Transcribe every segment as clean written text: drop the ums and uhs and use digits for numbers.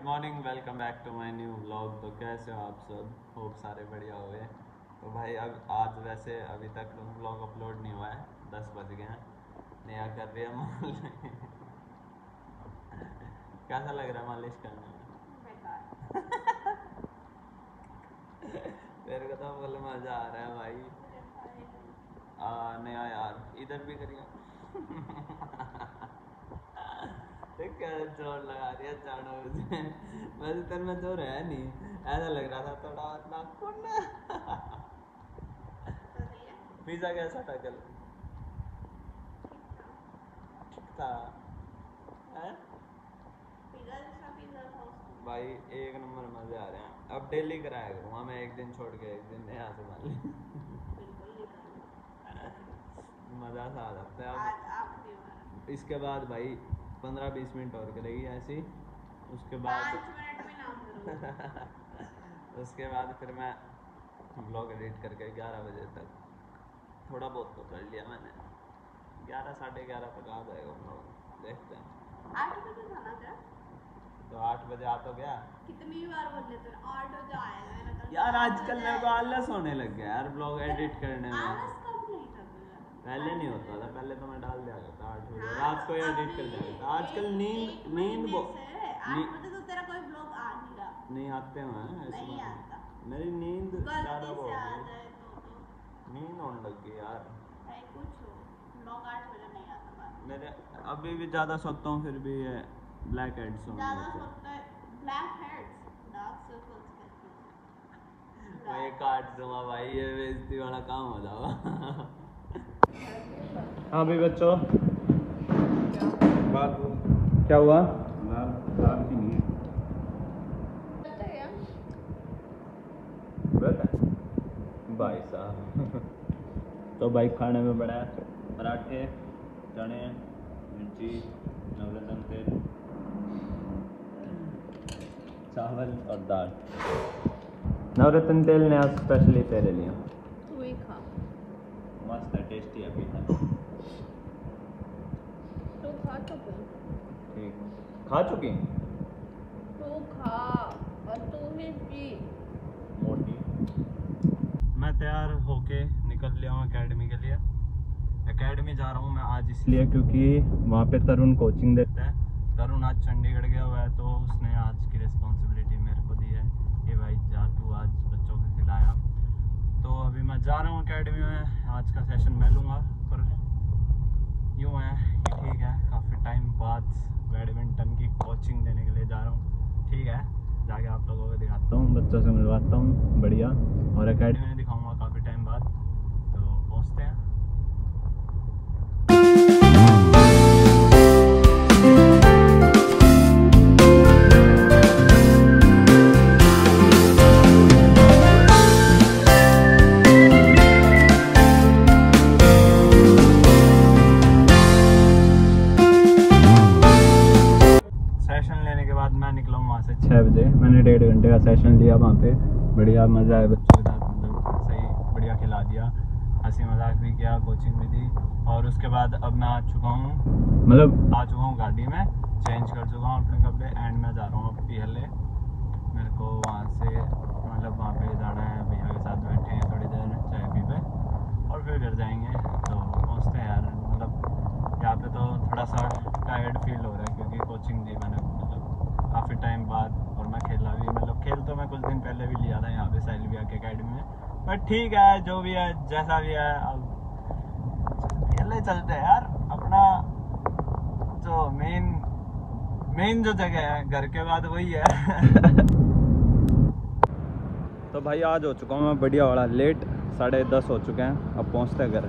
Morning, welcome back to my new vlog. तो कैसे हो आप सब? होप सारे बढ़िया हो गए। तो भाई अब आज वैसे अभी तक व्लॉग अपलोड नहीं हुआ है, 10 बज गए हैं। नया कर रही है मालिश। कैसा लग रहा है मालिश करने में? मेरे को तो फुल मज़ा आ रहा है भाई। नया यार इधर भी करिए। क्या जोर लगा दिया चाणो मुझे। वैसे तेरे में जोर है नहीं, ऐसा लग रहा था थोड़ा नाखून। पिज्जा कैसा था कल? था है? भाई एक नंबर मजे आ रहे हैं। अब डेली कराया करूँगा मैं, एक दिन छोड़ के एक दिन यहाँ से मान ली। मज़ा सा आ जाता है। अब इसके बाद भाई 15-20 मिनट और करेगी ऐसी, उसके बाद उसके बाद फिर मैं ब्लॉग एडिट करके 11 बजे तक थोड़ा बहुत तो कर लिया मैंने। 11-11:30 तक आ जाएगा ब्लॉग, देखते हैं। 8 बजे जाना था तो 8 बजे आ तो गया। कितनी बार बोल लेते हैं 8 बजे आएगा यार आजकल मेरे को आलस होने लग गया यार ब्लॉग एडिट करने में। आलस कब नहीं था तुझे? पहले नहीं होता था, पहले तो मैं डाल दिया करता 8 बजे रात को एडिट कर दिया करता। आजकल नींद 8 बजे तो तेरा कोई ब्लॉग आ नहीं रहा। नहीं आते हैं ऐसी नहीं बात आता। मेरी नींद ज़्यादा गलती हो से आ गई, जाए तो नींद होने लग गई यार। भाई कुछ हो, ब्लॉग 8 बजे नहीं आता बात। मेरे अभी भी ज़्यादा सोता हूँ फिर भी ये ब्लैक हेड्स होने ज़्यादा लगते हैं। सोता है ब्लैक हेड्स, डार्क सर्कल्स कहते हैं। मैं ये काट दूंगा भाई, ये बेइज्जती वाला काम हो जाएगा। हाँ भाई बच्चों, बात क्या हुआ? दाल की नहीं भाई साहब। तो भाई खाने में बड़ा पराठे, चने, मिर्ची, नवरत्न तेल, चावल और दाल। नवरत्न तेल ने आज स्पेशली तेरे लिए। तू ही खा। मस्त है, टेस्टी है पीना। तू खा चुके? ठीक, खा चुकी? तू खा और तू ही पी। मोटी। मैं तैयार होके निकल लिया हूँ एकेडमी के लिए। एकेडमी जा रहा हूँ मैं आज इसलिए क्योंकि वहाँ पे तरुण कोचिंग देता है। तरुण आज चंडीगढ़ गया हुआ है, तो उसने आज की रिस्पॉन्सिबिलिटी मेरे को दी है कि भाई जा तू आज बच्चों को खिलाया। तो अभी मैं जा रहा हूँ एकेडमी में, आज का सेशन मैं लूँगा। पर यूँ है कि ठीक है, काफ़ी टाइम बाद बैडमिंटन की कोचिंग देने के लिए जा रहा हूँ। ठीक है, जाके आप लोगों को दिखाता हूँ, बच्चों से मिलवाता हूँ बढ़िया, और एकेडमी में दिखाऊँगा काफ़ी टाइम बाद। तो पहुँचते हैं। सेशन लेने के बाद मैं निकला हूँ वहाँ से 6 बजे। मैंने 1.5 घंटे का सेशन लिया वहाँ पे, बढ़िया मज़ा आया बच्चों के साथ, मतलब सही बढ़िया खिला दिया, हंसी मजाक भी किया, कोचिंग भी दी। और उसके बाद अब मैं आ चुका हूँ, मतलब आ चुका हूँ गाड़ी में, चेंज कर चुका हूँ अपने कपड़े एंड मैं जा रहा हूँ अब पीहले। मेरे को वहाँ से मतलब वहाँ पे जाना है, भैया के साथ बैठे हैं थोड़ी देर चाय पी पे और फिर घर जाएंगे। तो पहुँचते हैं यार, मतलब यहाँ पे तो थोड़ा सा टायर्ड फील हो रहा है क्योंकि कोचिंग दी मैंने मतलब काफ़ी टाइम बाद, और मैं खेला भी, मतलब खेल तो मैं कुछ दिन पहले भी लिया था यहाँ पे साइलविया के एकेडमी में। बट ठीक है, जो भी है जैसा भी है, अब खेलने चलते हैं यार। अपना जो मेन जो जगह है घर के बाद वही है। तो भाई आज हो चुका हूँ मैं बढ़िया वाला लेट, 10:30 हो चुके हैं, अब पहुँचते हैं घर।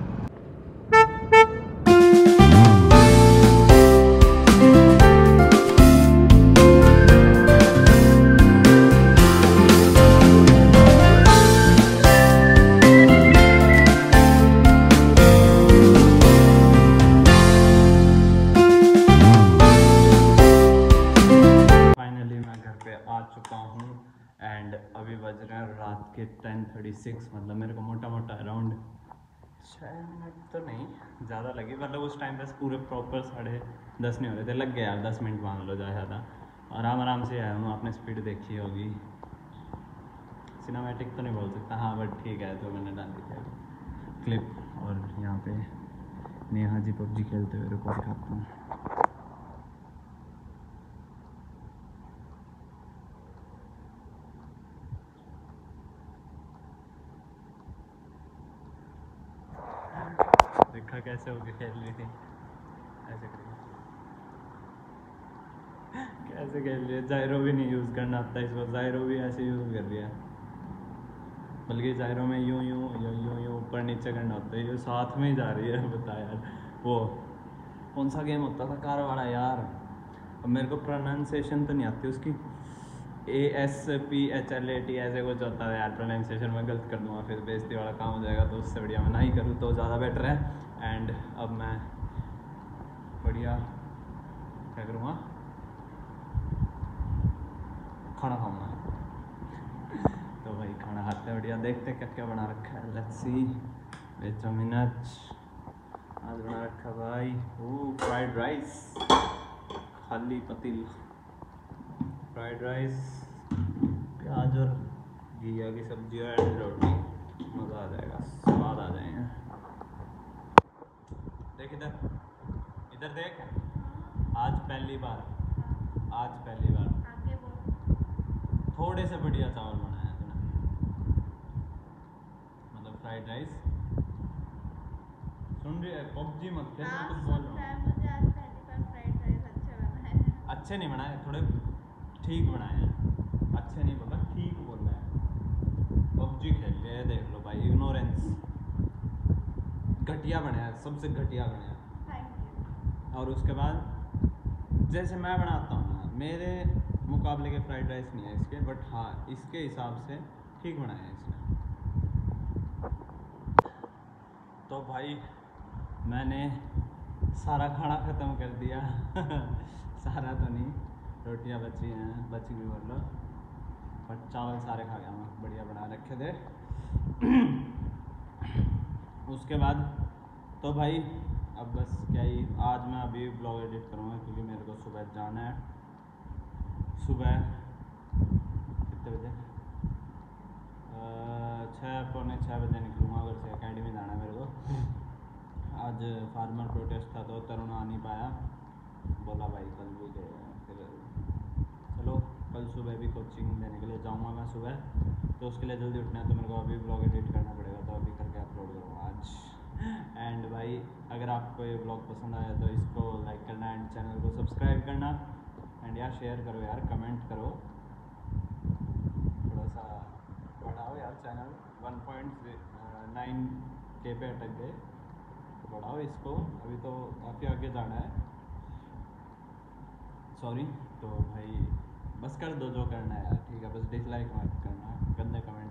आ चुका हूँ एंड अभी बज रहे हैं रात के 10:36। मतलब मेरे को मोटा मोटा अराउंड 6 मिनट तो नहीं ज़्यादा लगे, मतलब उस टाइम पे पूरे प्रॉपर 10:30 नहीं हो रहे थे, लग गया यार 10 मिनट मान लो ज़्यादा। आराम से आया हूँ, आपने स्पीड देखी होगी। सिनेमैटिक तो नहीं बोल सकता, हाँ बट ठीक है, तो मैंने डाल दिया क्लिप। और यहाँ पे नेहा जी पबजी खेलते हुए रुको दिखाता हूँ। देखा कैसे होके खेल रही थी, ऐसे करके कैसे खेल रही है। जायरो भी नहीं यूज़ करना आता इसको, जायरो भी ऐसे यूज़ कर रही है। बल्कि जायरो में यूँ यूँ यूँ यूँ यूँ ऊपर नीचे करना होता है, ये साथ में ही जा रही है। बता यार, वो कौन सा गेम होता था कार वाला यार, अब मेरे को प्रोनाउंसिएशन तो नहीं आती उसकी। ASPHLAT ऐसे कुछ होता है यार, प्रोनाउंसिएशन में गलत कर दूँगा फिर बेइज्जती वाला काम हो जाएगा, तो उससे बढ़िया मैं ना ही करूँ तो ज़्यादा बेटर है। एंड अब मैं बढ़िया क्या करूँगा, खाना खाऊंगा। तो भाई खाना खाते हैं बढ़िया, देखते हैं क्या क्या बना रखा है। Let's see, wait a minute. आज बना रखा भाई फ्राइड राइस, खाली पतील फ्राइड राइस, प्याज और घिया की सब्जी और रोटी, मज़ा आ जाएगा, स्वाद आ जाएगा। देख इधर, इधर देख, आज पहली बार आगे बोल। थोड़े से बढ़िया चावल बनाया तूने, मतलब फ्राइड राइस। सुन रही है, पबजी मत खेल, मैं हाँ, कुछ बोल सुन रहा रहा है, हूँ। मुझे आज पहली बार फ्राइड राइस अच्छे बनाए हैं। अच्छे नहीं बनाए, थोड़े ठीक बनाए हैं, अच्छे नहीं बोला, ठीक बोल रहे हैं। पबजी खेल के देख लो भाई, इग्नोरेंस, घटिया बने हैं, सबसे घटिया बने हैं। Thank you. और उसके बाद जैसे मैं बनाता हूँ ना, मेरे मुकाबले के फ्राइड राइस नहीं है इसके, बट हाँ इसके हिसाब से ठीक बनाए हैं इसने। तो भाई मैंने सारा खाना ख़त्म कर दिया सारा तो नहीं, रोटियां बची हैं, बची भी बोल लो, बट चावल सारे खा गया मैं, बढ़िया बना रखे थे उसके बाद तो भाई अब बस क्या ही, आज मैं अभी ब्लॉग एडिट करूँगा क्योंकि मेरे को सुबह जाना है। सुबह कितने बजे, 6-6:45 बजे निकलूँगा घर से, एकेडमी जाना है मेरे को। आज फार्मर प्रोटेस्ट था तो तरुण आ नहीं पाया, बोला भाई कल भी गए, फिर चलो कल सुबह भी कोचिंग देने के लिए जाऊँगा मैं सुबह, तो उसके लिए जल्दी उठना है, तो मेरे को अभी ब्लॉग एडिट करना पड़ेगा, तो अभी करके अपलोड करूँगा आज। एंड भाई अगर आपको ये ब्लॉग पसंद आया तो इसको लाइक करना एंड चैनल को सब्सक्राइब करना, एंड यार शेयर करो यार, कमेंट करो, थोड़ा सा बढ़ाओ यार चैनल, 1.9K पे अटक गए, बढ़ाओ इसको, अभी तो काफ़ी आगे जाना है। सॉरी, तो भाई बस कर दो जो करना है यार, ठीक है, बस डिसलाइक मत करना, गंदे कमेंट